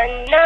na.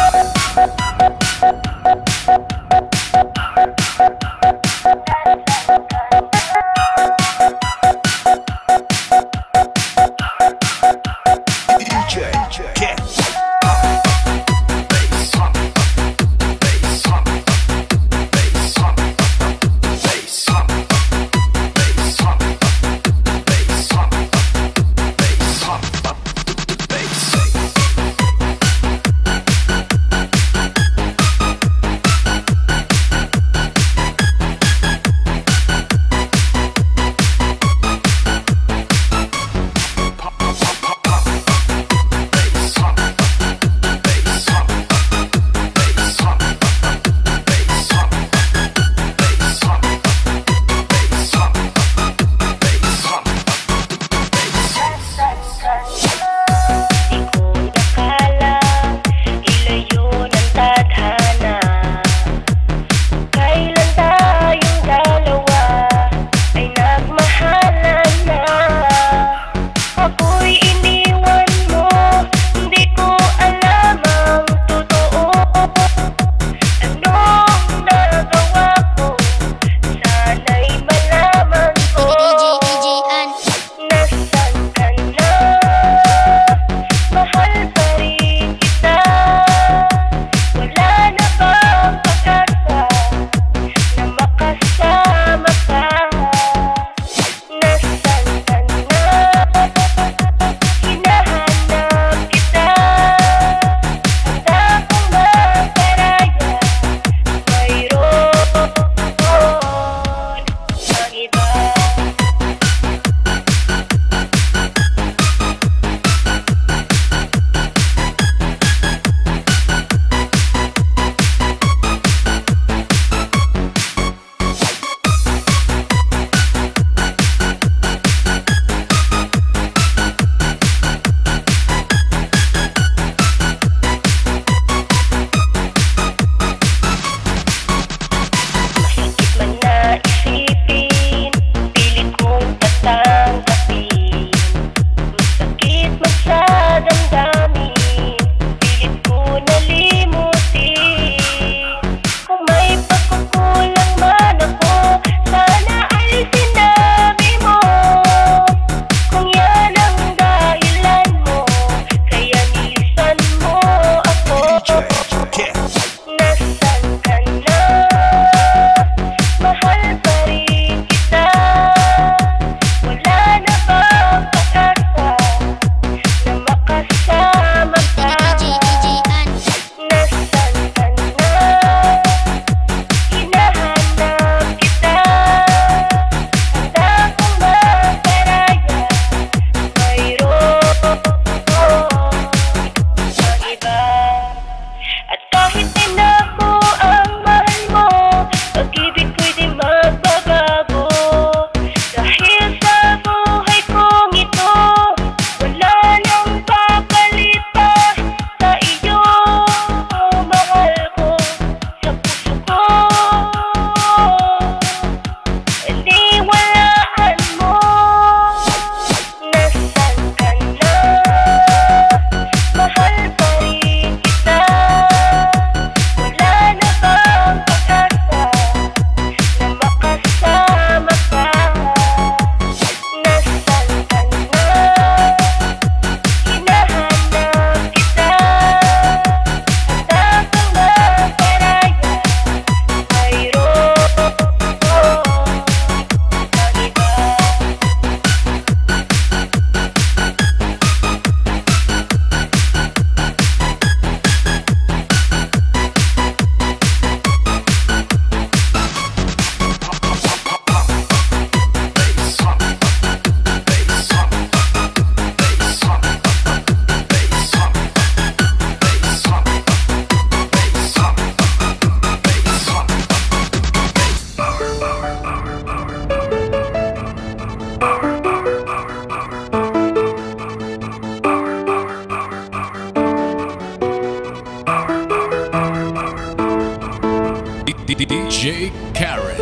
DJ Karen.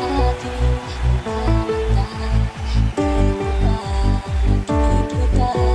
Sa ating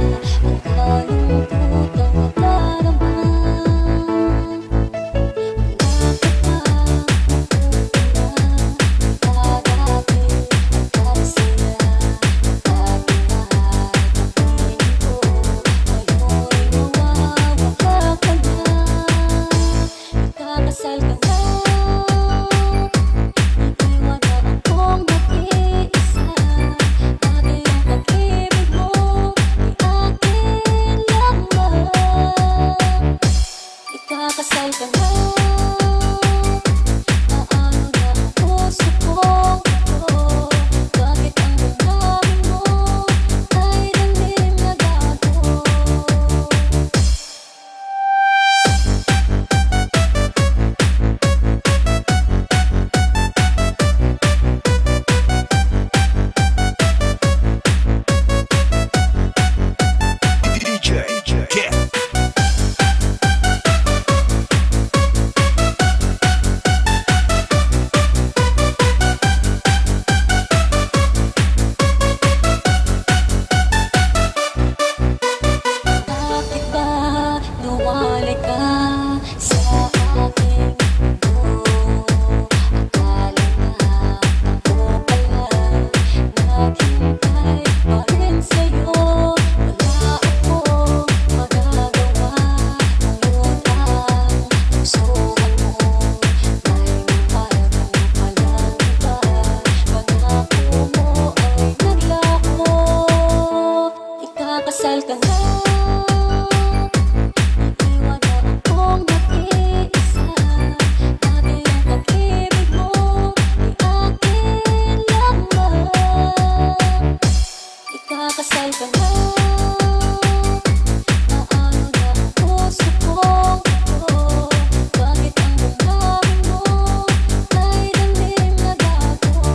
Ikakasal ka na, iiwan mo akong nag-iisa. Dati ang pag-ibig mo ay akin lamang. Ikakasal ka na, paano na ang puso kong ito? Bakit ang damdamin mo ay daming nagago?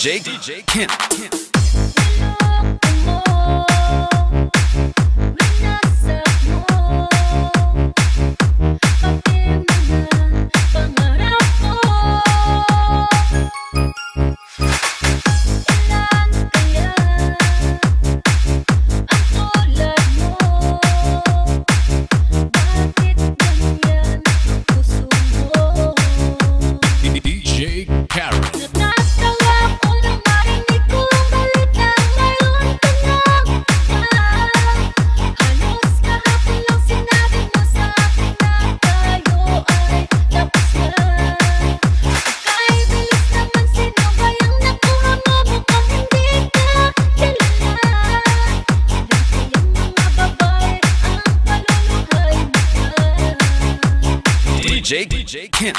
DJ Kent. DJ Karen. Natatawa ko nang marinig ko ang balita ngayon ka nang halos kahapon lang sinabi mo sa akin na tayo ay tapos na. Kay bilis naman, sino ba yung nakuha mo? Mukhang hindi ka kilala. Ilan kayang mga babae ang paluluhay mo? DJ Kent.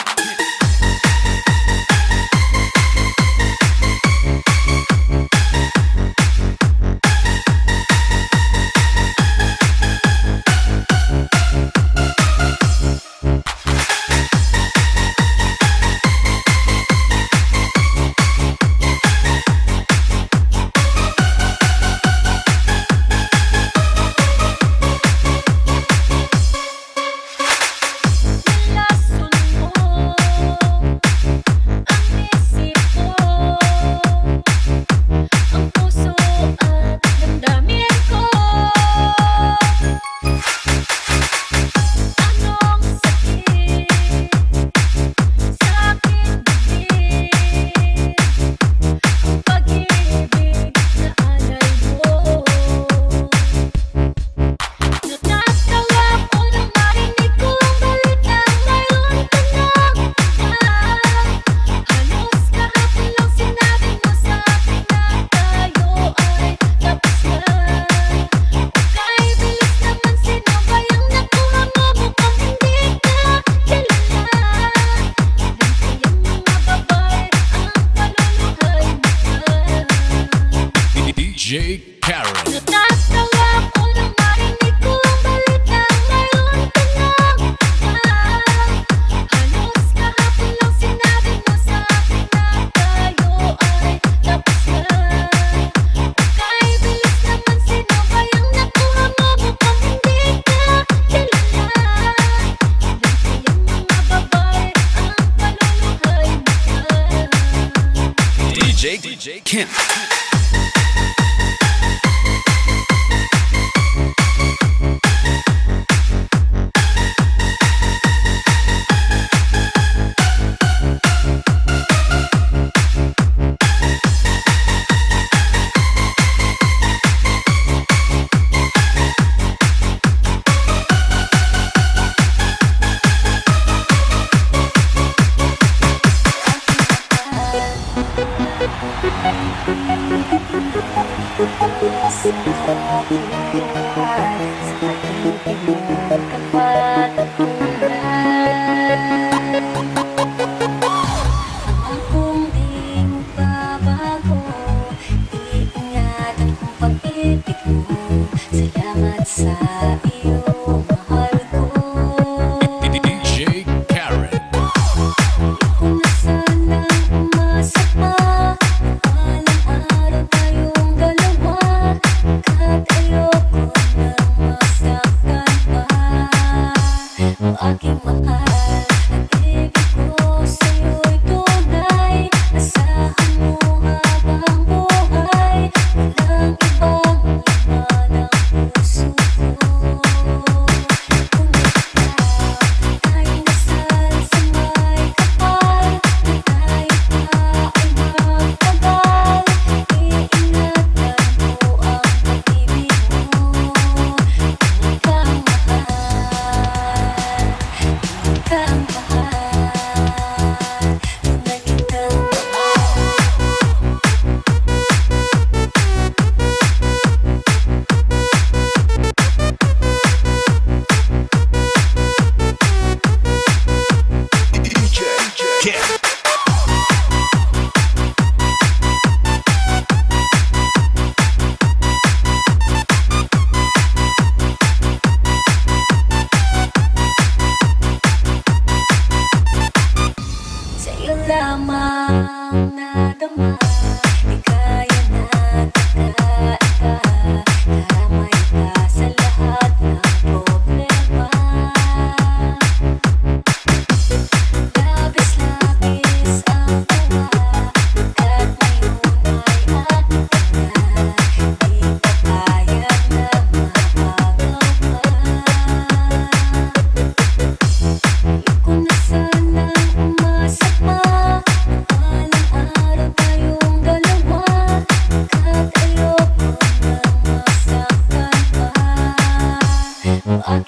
Nilason mo ang isip ko, ang puso at damdamin ko. Anong sakit sa aking bibig, ang pag-ibig na alay mo. Natatawa ko nang marinig ko ang balita ngayon ka nang halos kahapon lang sinabi mo sa akin na tayo ay tapos na. Kay bilis naman, sino ba yung nakuha mo? Mukhang hindi ka kilala. Ilan kayang mga babae ang paluluhay mo? DJ Karen. Natatawa ko nang marinig ko ang balita ngayon ka nang halos kahapon lang sinabi mo sa akin na tayo ay tapos na. Kay bilis naman, sino ba yung nakuha mo? Mukhang hindi ka kilala. Ilan kayang mga babae ang paluluhay mo? DJ Kent.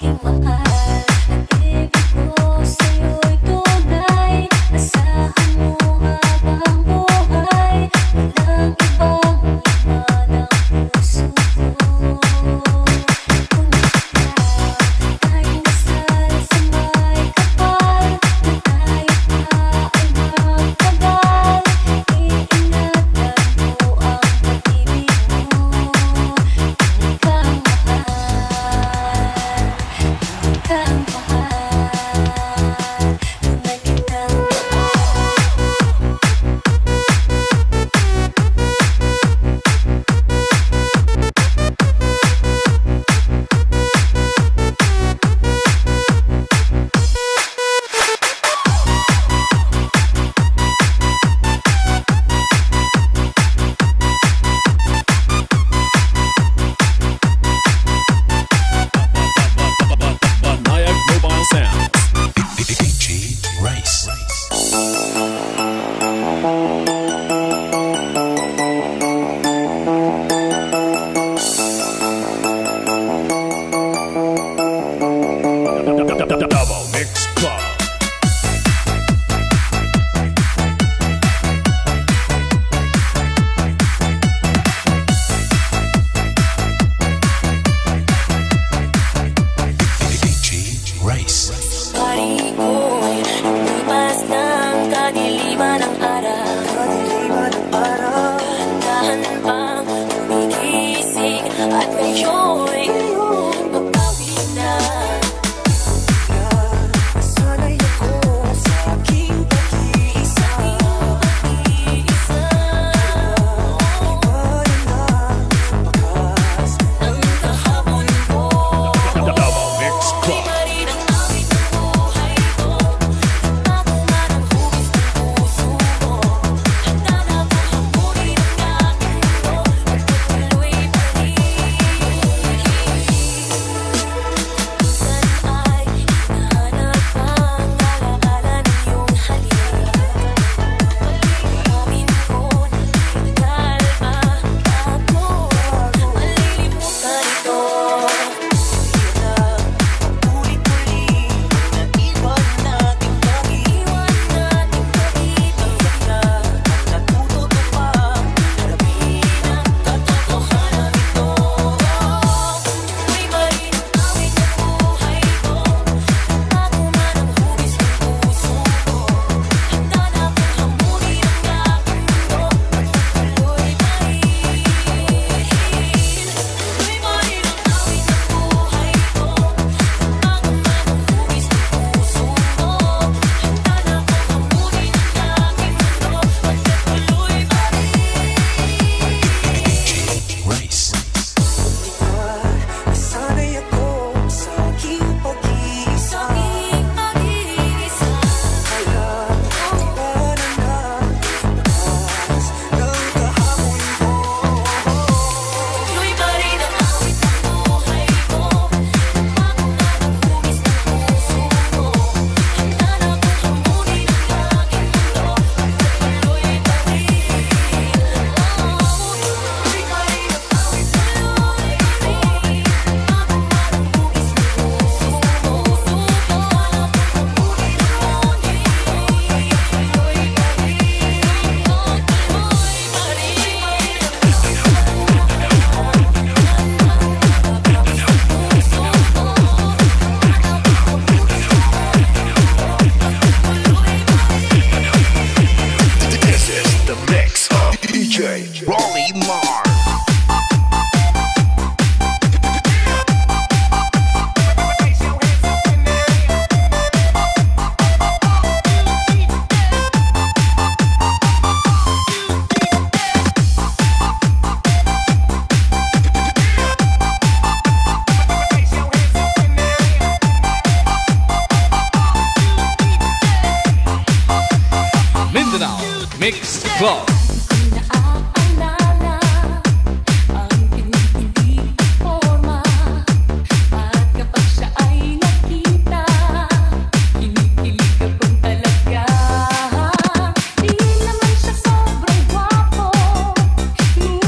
Mix Club.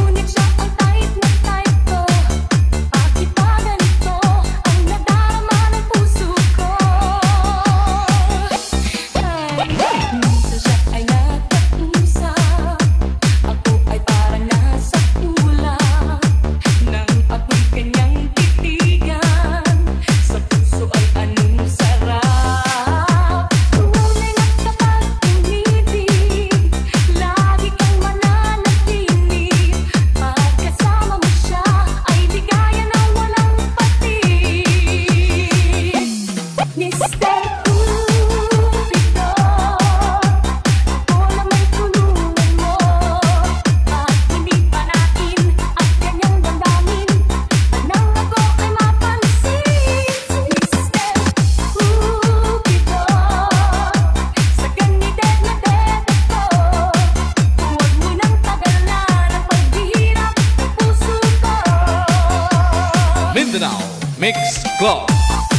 Ang nadarama Club.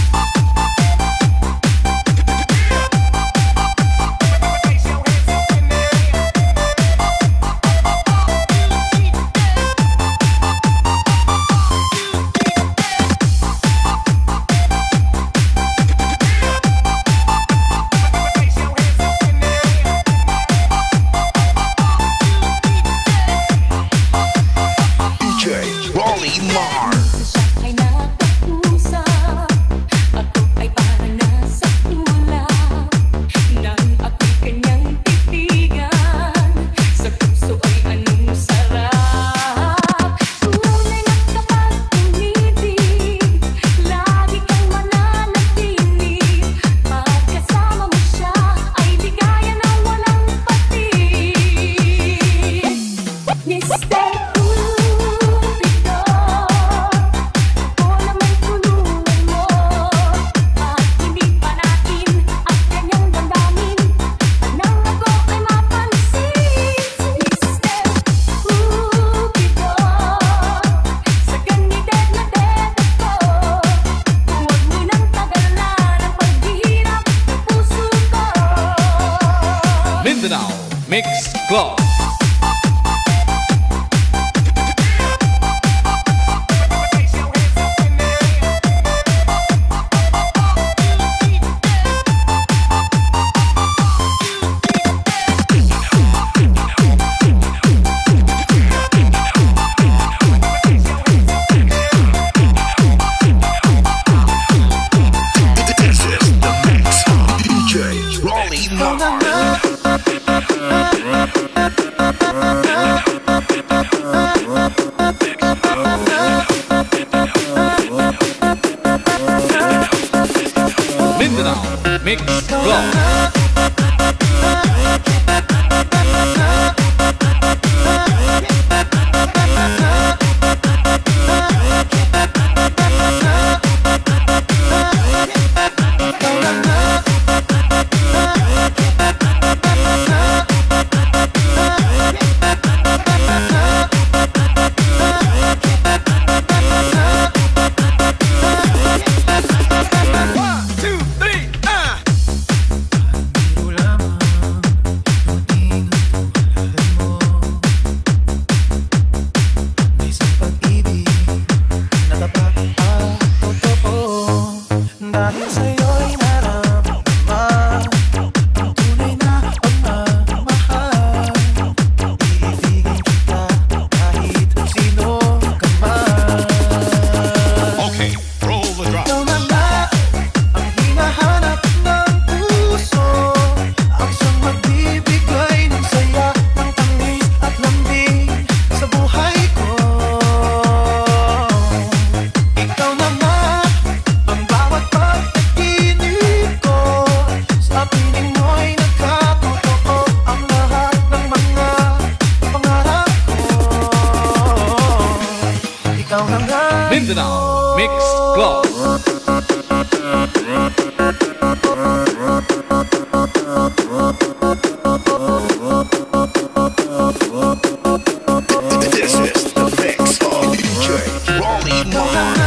Mindanao Mix Club. Mindanao Mix Club. Mindanao Mix Club. This is the mix of DJ Rolly Mar.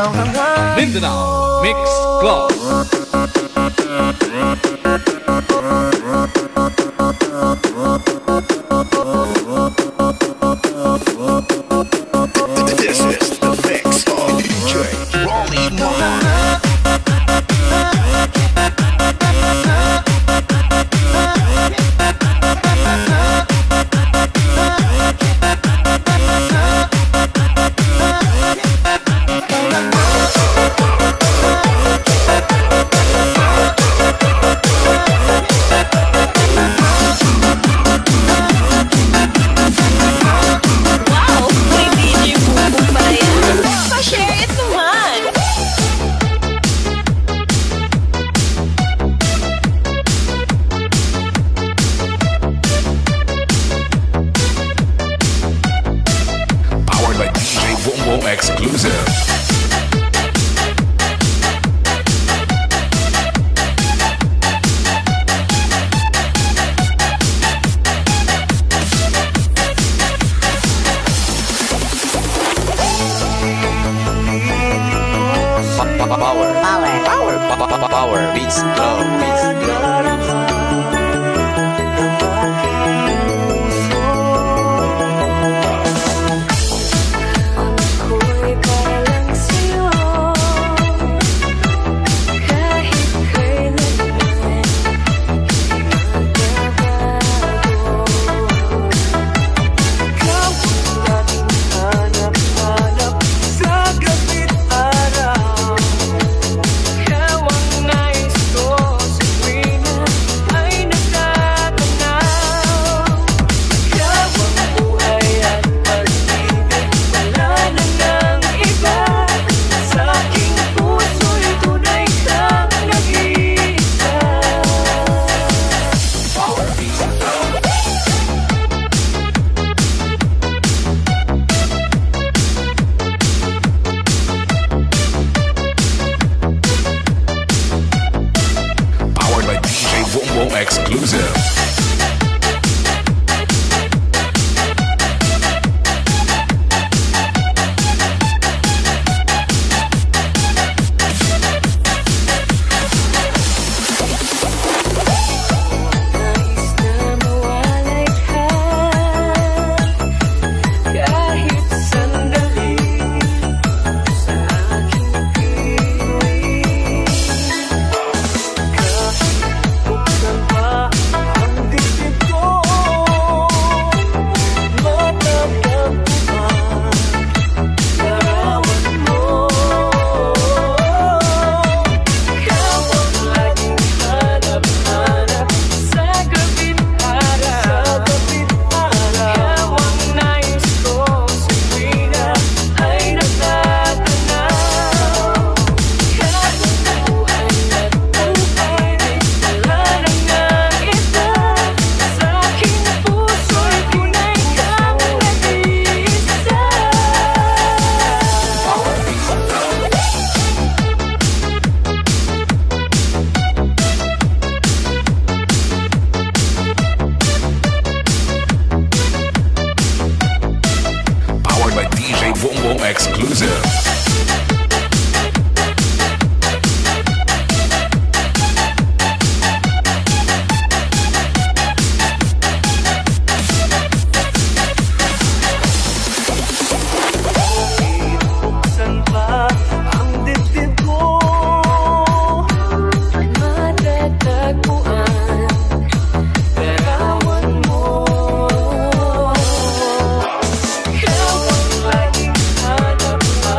Mindanao Mix Club. This is the mix of DJ Rolly Mama. Wow! May DJ Bumbong pala yan. Pa-share it naman! Powered by DJ Boom Exclusive. Power beats Ako'y para lang sa'yo, kahit kailanman magbabago. Ikaw ang laging hanap-hanap sa gabit araw. Ikaw ang nais ko sa tuwina ay natatanaw. Ikaw ang buhay at pag-ibig, wala na ng iba. Sa aking puso'y tunay kang nag-iisa. Powered by DJ Boom Exclusive. Nais na mawalay ka kahit sandali sa aking piling. Kahit buksan pa ang dibdib ko, matatagpuan larawan mo. Ikaw ang laging hanap-hanap sa gabit araw. Ikaw ang nais ko sa tuwina ay natatanaw. Ikaw ang buhay at pag-ibig, wala na ng iba. Sa aking puso'y tunay kang nag-iisa. Powered by DJ Boom Exclusive. Buksan pa ang dibdib ko, matatagpuan larawan mo. Ikaw ang laging hanap-hanap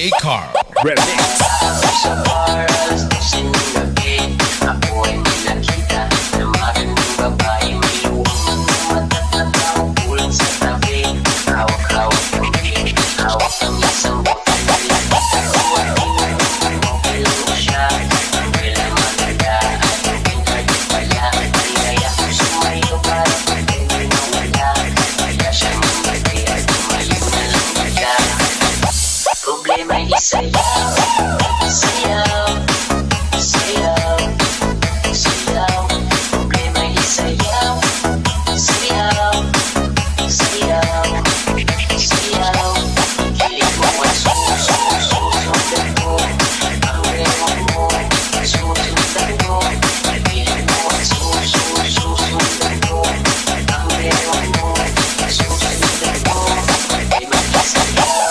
J. Carl. Remix. Sa paras, sinulagin. Ako ay may nakita na magandang babae. May luwang matatatang kulang sa tabi. Hawak-hawak kami, hawak ang isang botang nilagita. Huwag okay lang mo siya. Ang kailang maganda at yung pinagin pala. Kaya kung sumayo para pagkain na wala. Kaya siya mamagay at tumayo na lang bigla. Problema ay isayaw, isayaw, isayaw, isayaw. Problema ay isayaw, isayaw, isayaw, isayaw. Kilig mo ay susundan ko. Ang rewan mo ay susundan ko. Kilig mo ay susundan ko. Ang rewan mo ay susundan ko. Problema ay isayaw.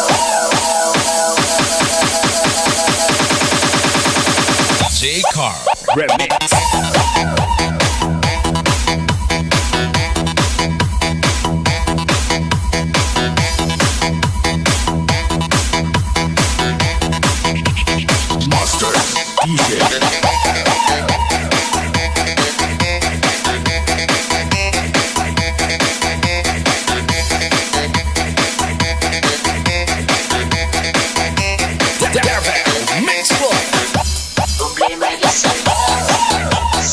J. Carl. Remix. Master DJ. Mix Club. Problema ay isayaw,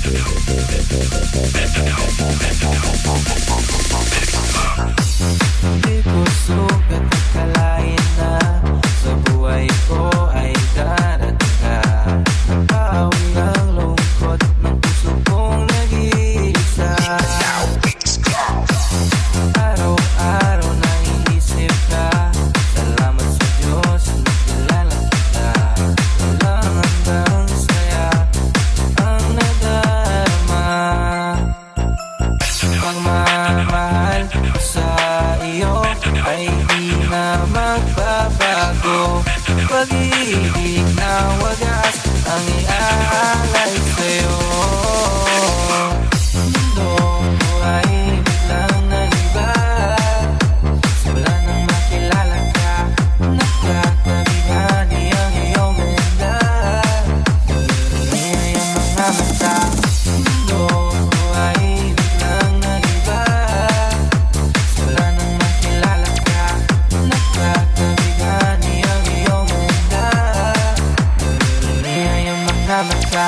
Di ko sukat akalain na sa buhay ko ay darating ka. Nabawi ang lungkot ng puso kong nag-iisa. Araw-araw naiisip ka. Salamat sa Diyos na kilala kita. Walang hanggang saya ang nadarama. Pagmamahal ko sa iyo ay di na magbabago. Pag-ibig na wagas ang iaalay sa'yo. Mundo ko ay biglang nag-iba. Wala nang makilala ka. Nakakabigani ang iyong ganda. Ngayon ang mga mata. Mundo ko ay biglang nag-iba. Wala nang makilala ka. Nakakabigani ang iyong ganda. Ngayon ang mga mata.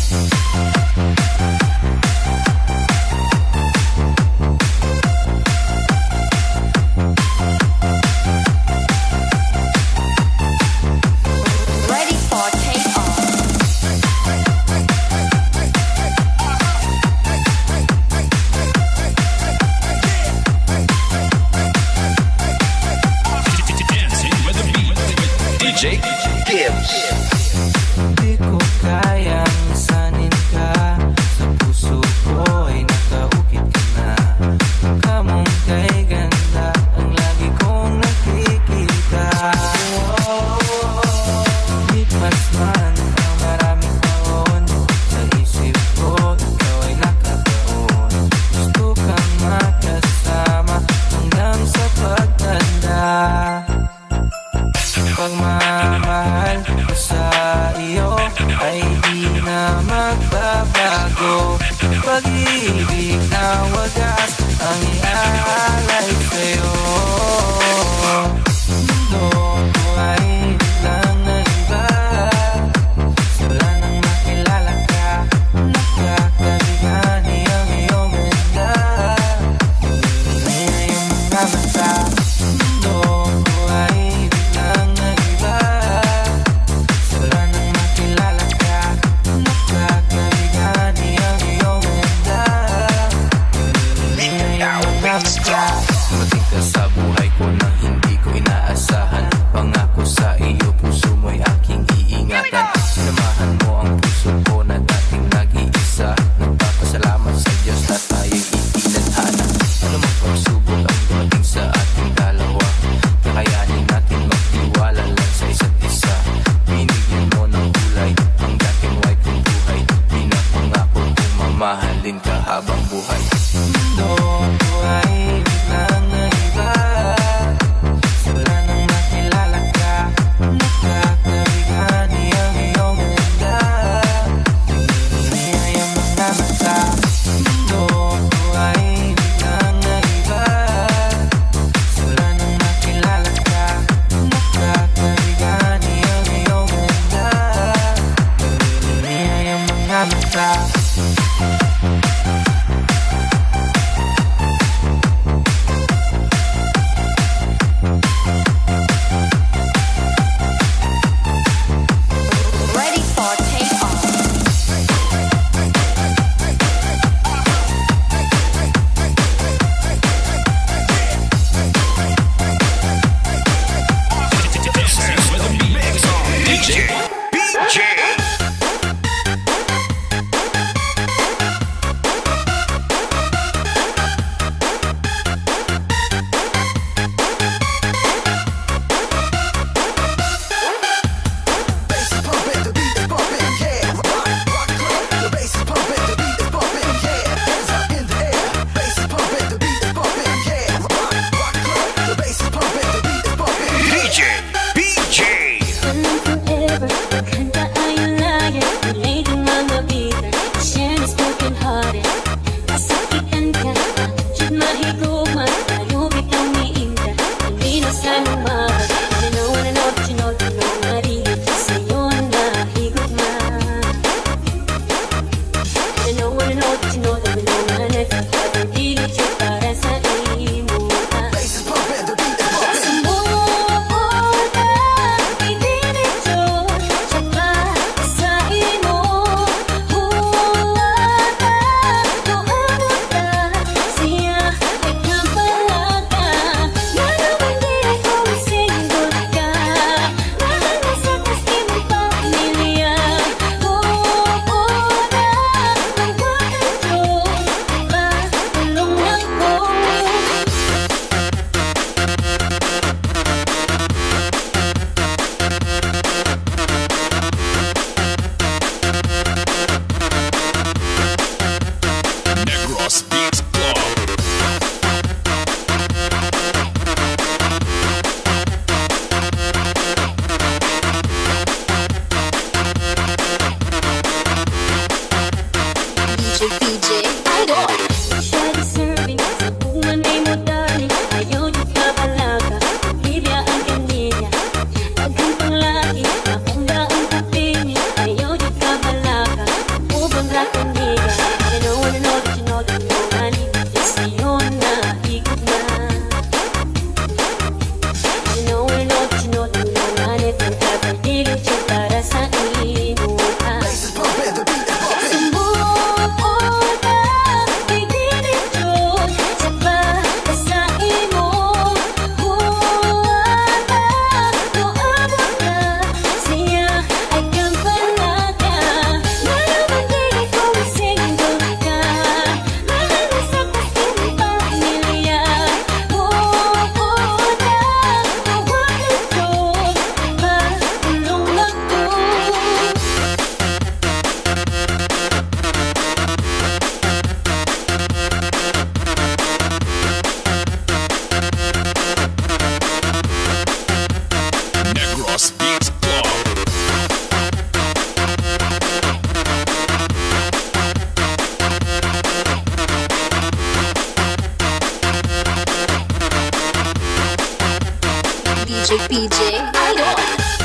Ready for takeoff. Dancing with the beat. DJ Gibbs. Di ko kayang isanin ka. Sa puso ko ay nakaukit ka na. Mukha mong kay ganda ang lagi kong nakikita. Lipas man ang maraming taon. Sa isip ko ikaw ay nakataon. Gusto kang makasama hanggang sa pagtanda. Pagmamahal ko sa iyo ay di na magbabago. Pag-ibig na wagas ang iaalay sa'yo. Mundo ko ay biglang nag-iba. Wala nang makilala ka. Nakakabigani ang iyong ganda. Ngayong mga mata. Mundo ko ay biglang nag-iba. Wala nang makilala ka. Nakakabigani ang iyong ganda. Ngayong mga mata. Dumating ka sa buhay ko nang hindi ko inaasahan. Pangako sa iyo, puso mo'y aking iingatan. Sinamahan mo ang puso ko na dating nag-iisa. Nagpapasalamat sa Diyos na tayo'y itinadhana. Ano mang pagsubok ang dumating sa ating dalawa, kakayanin natin magtiwala lang sa isa't isa. Binigyan mo ng kulay ang dating white kong buhay. Pinapangako kong mamahalin ka habang buhay. Mundo ko ay biglang nag-iba. Wala nang makilala ka. Nakakabigani ang iyong ganda. Ngayong mga mata. Mundo ko ay biglang nag-iba. Wala nang makilala ka. Nakakabigani ang iyong ganda. Ngayong mga mata. Ready for takeoff. Dancing with the beat. DJ BJ. PJ Idol.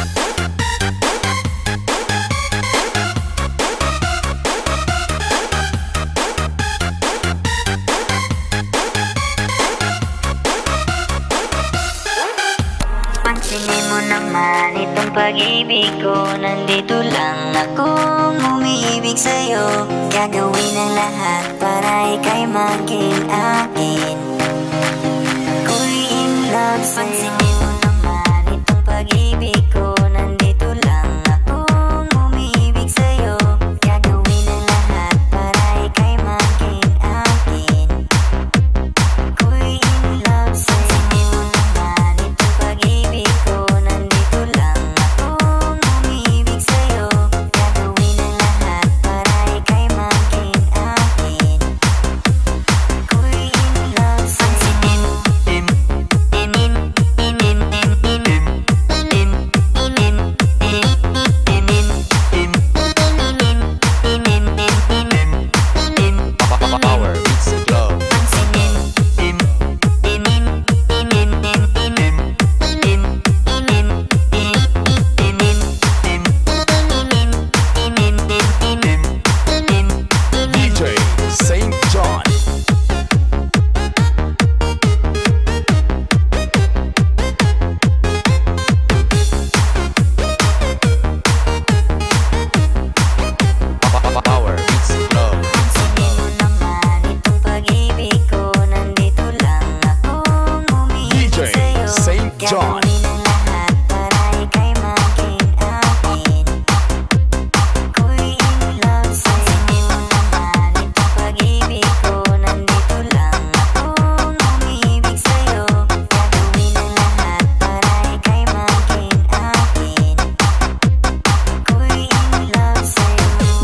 Pansinin mo naman itong pag-ibig ko. Nandito lang akong umiibig sa'yo. Gagawin ang lahat para ika'y maging akin. Ako'y in love sa'yo. Pansinin mo naman itong pag-ibig ko. Nandito lang akong umiibig sa'yo. Gagawin ang lahat para ika'y maging akin. Ako'y in love sa'yo. Pansinin mo naman itong pag-ibig ko. Nandito lang akong umiibig sa'yo. Gagawin ang lahat para ika'y maging akin. Ako'y in love sa'yo. Power Beats Club. DJ Saint John. Power Beats Club. Pansinin mo naman itong pag-ibig ko. Nandito lang akong umiibig DJ sa'yo. Saint John. Gagawin ang lahat para ika'y maging akin. Ako'y in love sa'yo. Pansinin mo naman itong pag-ibig ko. Nandito lang akong umiibig sa'yo. Gagawin ang lahat para ika'y maging akin. Ako'y in love sa'yo.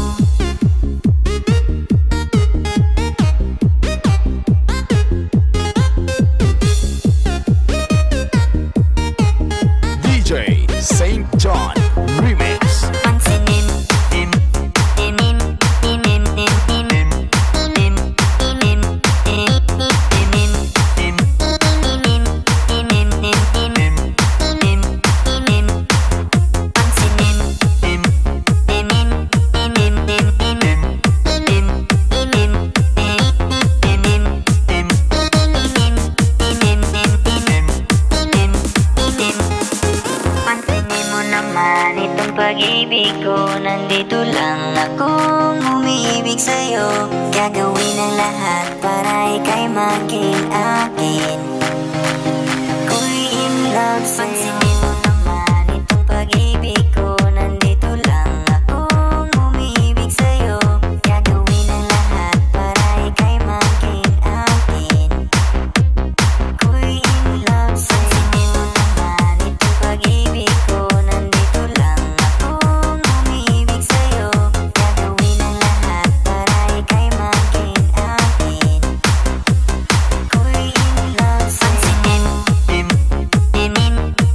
DJ Saint John Remix. Pansinin Pansinin mo naman itong pag-ibig ko. Nandito lang akong umiibig sa'yo. Gagawin ang lahat para ika'y maging akin. Ako'y in love sa'yo. Pansinin mo naman itong pag-ibig ko. Nandito lang akong umiibig sa'yo. Gagawin ang lahat para ika'y maging akin. Ako'y in love sa'yo. Pansinin mo naman itong pag-ibig ko. Nandito lang akong umiibig sa'yo. Gagawin ang lahat para ika'y maging akin. Ako'y in love sa'yo. Pansinin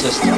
system.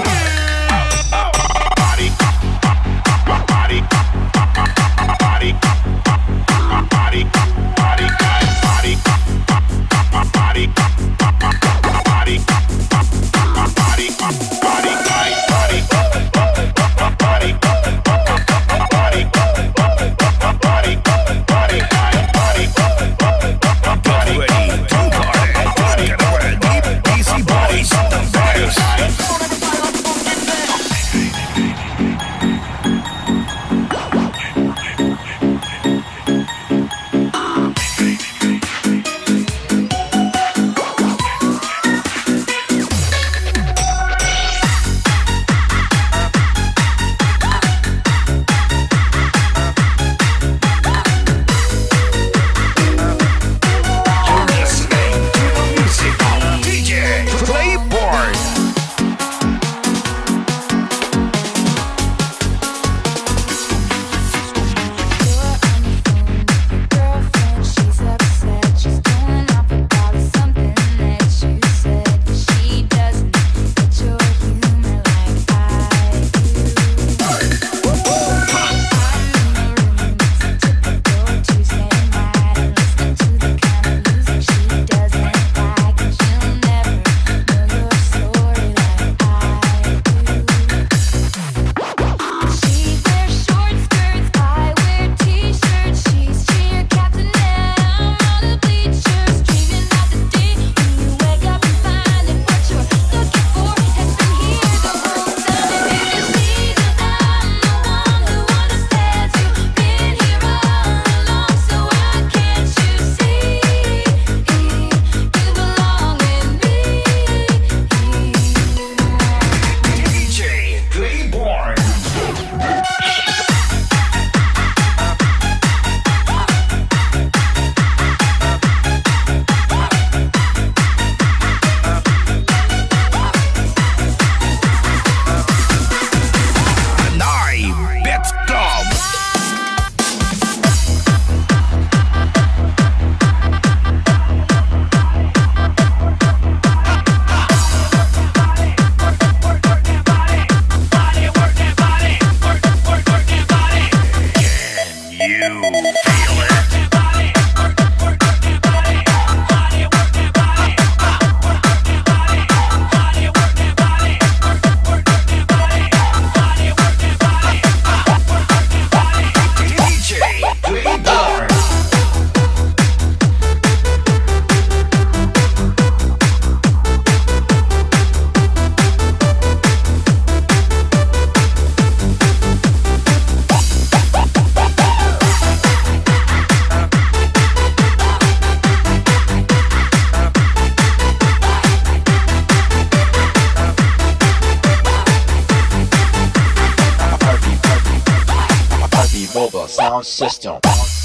Sound system.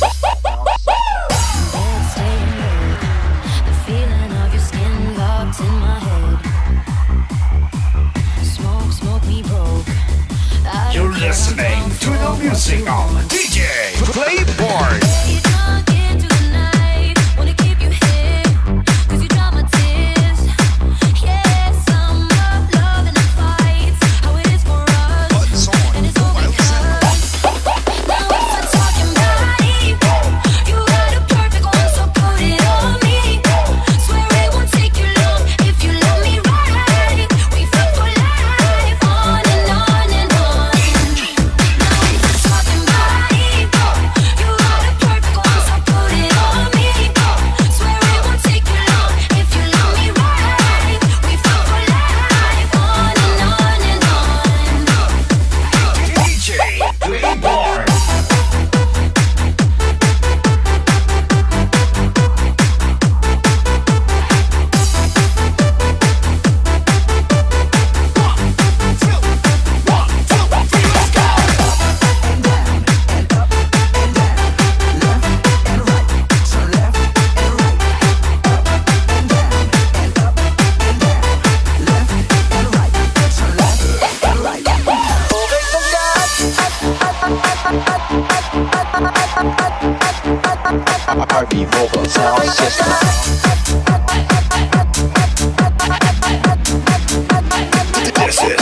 The feeling of your skin locked in my head. Smoke me broke. You're listening to the music on DJ Playboy. RB Mobile Sound System. This is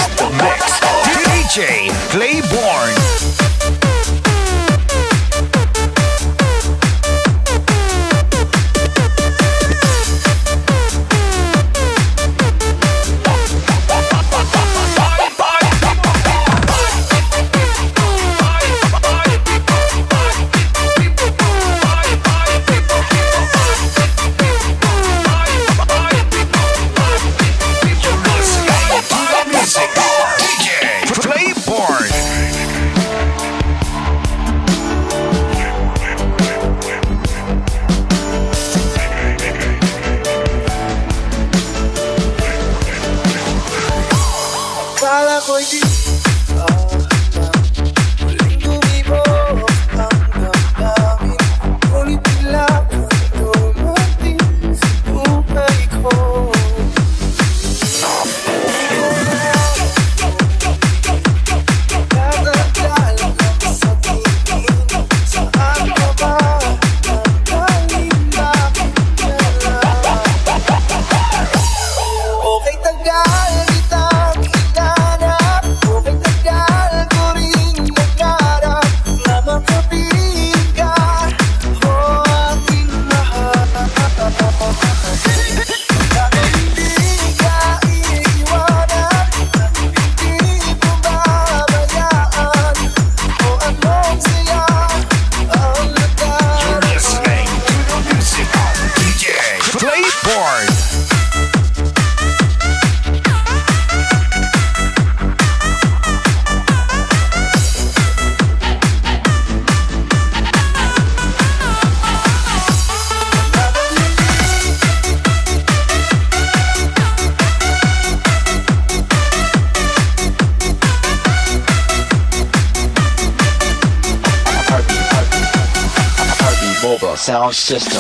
Mobile Sound System.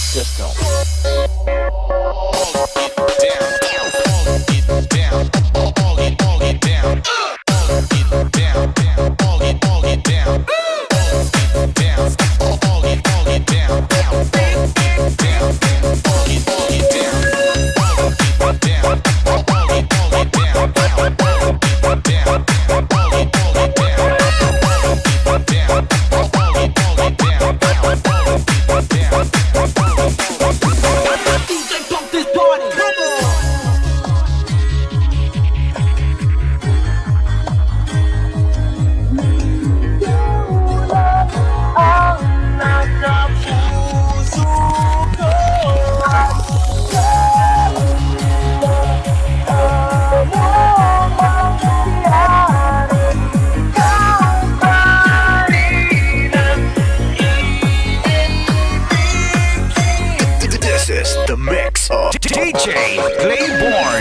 This is the mix of DJ Playborn.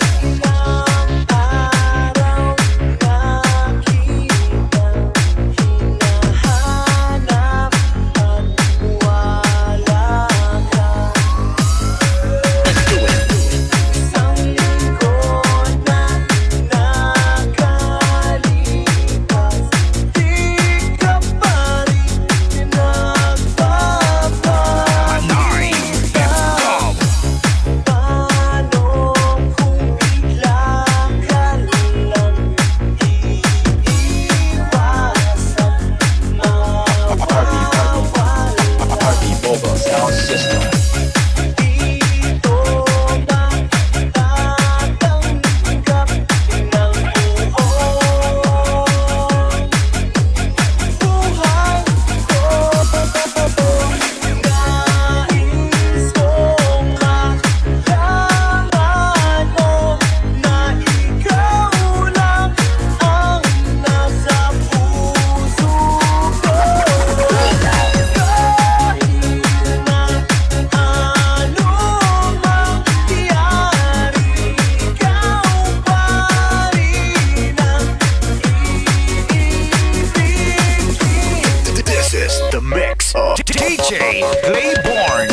Mobile Sound System. This is the mix of DJ Playborn.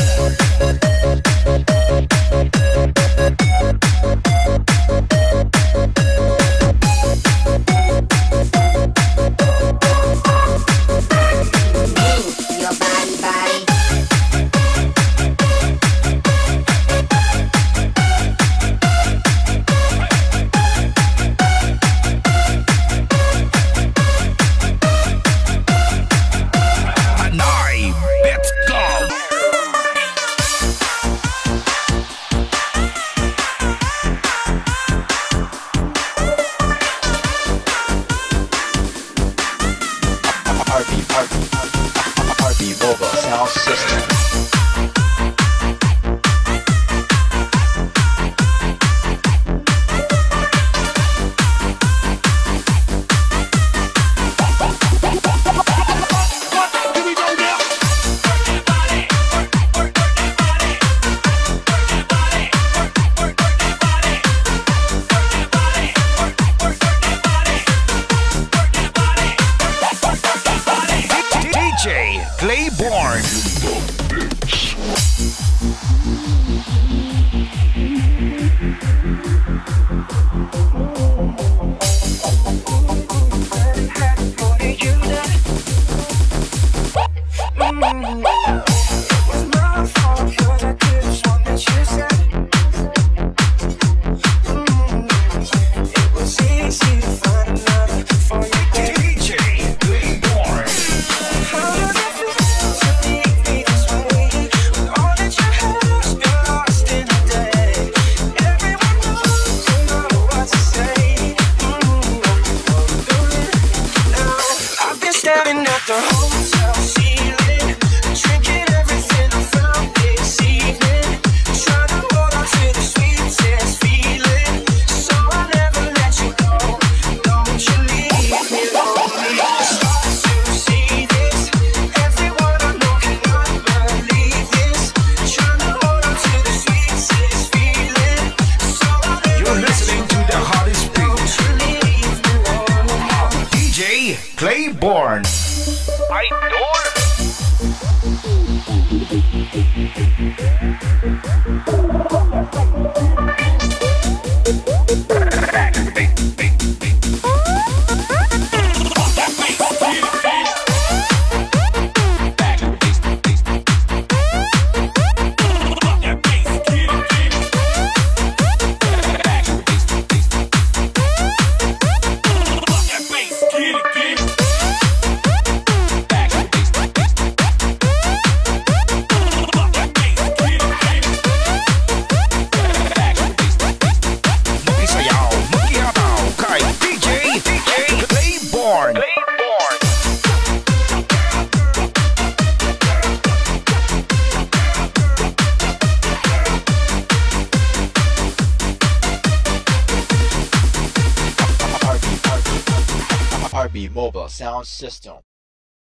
Your body, body. Hanai, let's go. RB Mobile Sound System. DJ Playborn. DJ Playborn. Mobile Sound System.